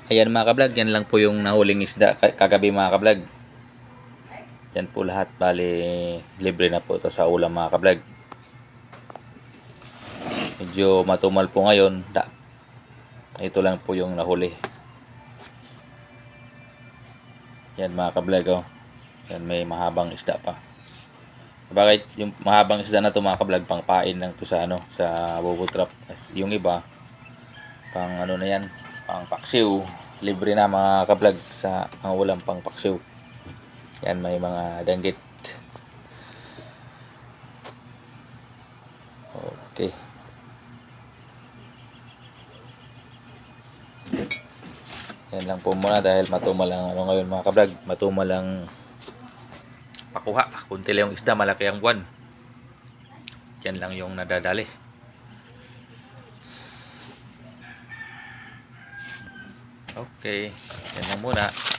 Ayan mga kablog, yan lang po yung nahuling isda kagabi mga kablog. Yan po lahat, bali libre na po ito sa ulam mga kablog. Medyo matumal po ngayon. Ito lang po yung nahuli. Yan mga kablog, oh. Yan, may mahabang isda pa. Bakit yung mahabang isda na to mga kablog, pang pain lang to sa sa bobo trap. Yung iba pang na yan, pang paksiw. Libre na mga kablog sa mga ulam pang paksiw. Yan, may mga danggit. Okay. Yan lang po muna dahil matumal lang ngayon mga kablog. Matumal lang pakuha. Kunti lang yung isda, malaki ang buwan. Yan lang yung nadadali. Okay. Yan lang muna.